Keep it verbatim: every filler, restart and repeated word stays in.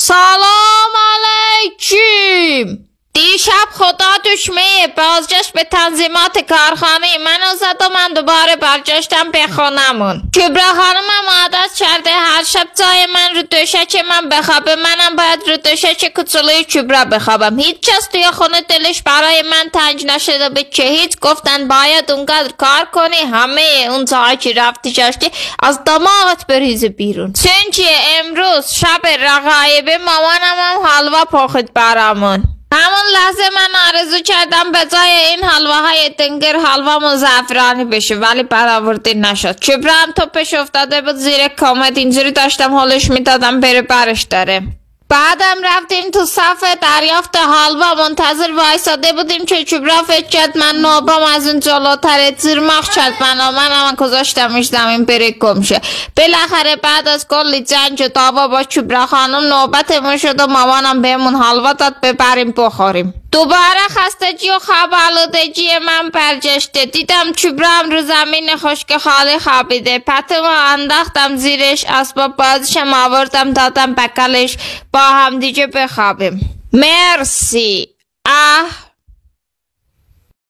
سلام علیکم. دیشب خدا دشمه بازگشت به تنظیمات کارخانه منو زد و من دوباره برگشتم به خونمون. کبرا خانمم عادت کرده هر شب جای من رو دوشک من بخوابه، منم باید رو دوشک کوچولوی کبرا بخوابم. هیچ کس توی خونه دلش برای من تنگ نشده به که هیچ. گفتن باید اونقدر کار کنی همه اون جایی که رفتی جاشتی از دماغت بریزه بیرون. چون امروز شب رقایبه مامانم هم حلوا پخت برامون. همون لحظه من آرزو کردم به جای این حلواهای دنگر حلوامون زعفرانی بشه، ولی برآورده نشد. کبرا هم توپش افتاده بود زیر کامد، اینجوری داشتم حالش میدادم بره برش داره. بعدم رفتیم تو صف دریافت حلوا، منتظر وایساده بودیم که کبرا فکر کرد من نوبام از اون جلوتره، زیرماخ کرد منو، منم گذاشتمش زمین بره گم شه. بالاخره بعد از کلی جنگ و دعوا با کبرا خانم نوبتمون شد و مامانم بهمون حلوا داد ببریم بخوریم. دوباره خستگی و خواب آلودگی من برگشته. دیدم کبرا هم رو زمین خشک خالی خوابیده. پتومو انداختم زیرش، اسباب بازیشم آوردم دادم بغلش، با هم دیگه بخوابیم. مرسی. اه